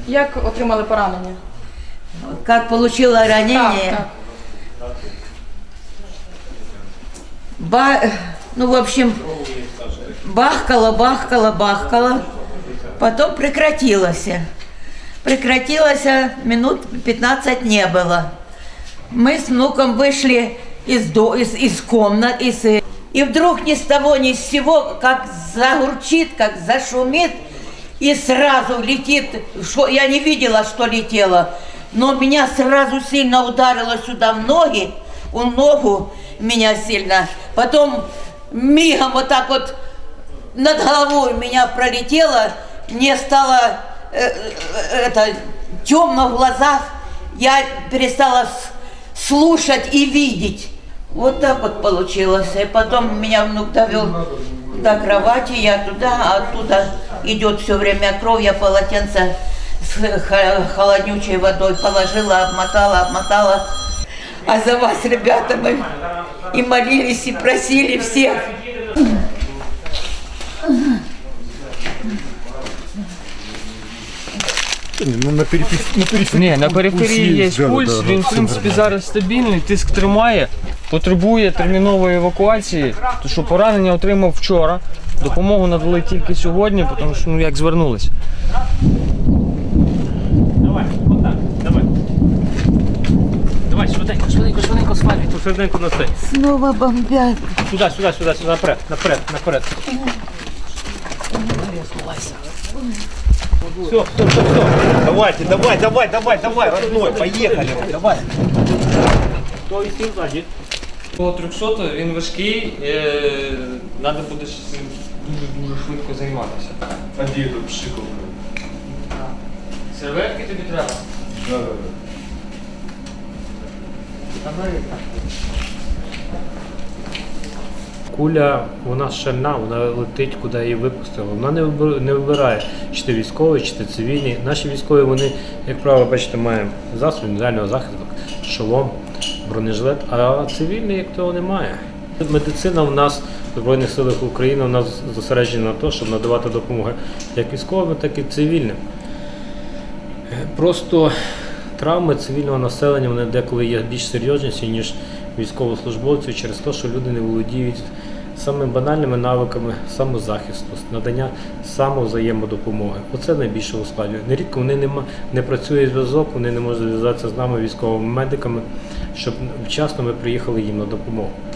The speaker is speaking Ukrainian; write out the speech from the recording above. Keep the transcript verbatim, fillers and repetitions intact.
Як отримали поранення? Как получила ранение? Так, так. Ба... Ну, в общем, бахкало, бахкало, бахкало. Потом прекратилось. Прекратилось, минут пятнадцать не было. Мы с внуком вышли из, до... из... из комнат, из... и вдруг ни с того ни с сего, как загурчит, как зашумит, и сразу летит, что я не видела, что летело, но меня сразу сильно ударило сюда в ноги, у ногу меня сильно, потом мигом вот так вот над головой меня пролетело, мне стало э, это, темно в глазах, я перестала слушать и видеть. Вот так вот получилось. И потом меня внук довел до кровати, я туда, а оттуда идет все время кровь, я полотенце с холоднючей водой положила, обмотала, обмотала. А за вас, ребята, мы и молились, и просили всех. Ну, на периферії, на периферії, Ні, на периферії є да, пульс, да, він да, в принципі зараз стабільний, тиск тримає, потребує термінової евакуації, тому що поранення отримав вчора, допомогу надали тільки сьогодні, тому що ну як звернулись. Давай, отак, давай. Давай, швиденько, швиденько, швиденько свалюй, тут швиденько на це. Снова бомбят. Сюди, сюди, сюди, сюди, наперед, наперед, наперед. Все, все, все, все. Давайте, давай, давай, давай, давай, родной, поехали, давай. Хто висів ззаді? По трьохсотому він важкий, треба буде з ним дуже швидко займатися. А де тут пшикав? Серветки тобі треба? Да, да, да. Куля, вона шальна, вона летить, куди її випустили. Вона не вибирає, не вибирає, чи ти військовий, чи ти цивільний. Наші військові, вони, як правило, бачите, мають засоби індивідуального захисту, шолом, бронежилет, а цивільний, як того, немає. Медицина в нас, в Збройних силах України, у нас зосереджена на те, щоб надавати допомогу як військовим, так і цивільним. Просто травми цивільного населення, вони деколи є більш серйозніші, ніж військовослужбовців, через те, що люди не володіють самими банальними навиками самозахисту, надання самовзаємодопомоги. Оце найбільше ускладнює. Нерідко вони не, не працює зв'язок, вони не можуть зв'язатися з нами, військовими медиками, щоб вчасно ми приїхали їм на допомогу.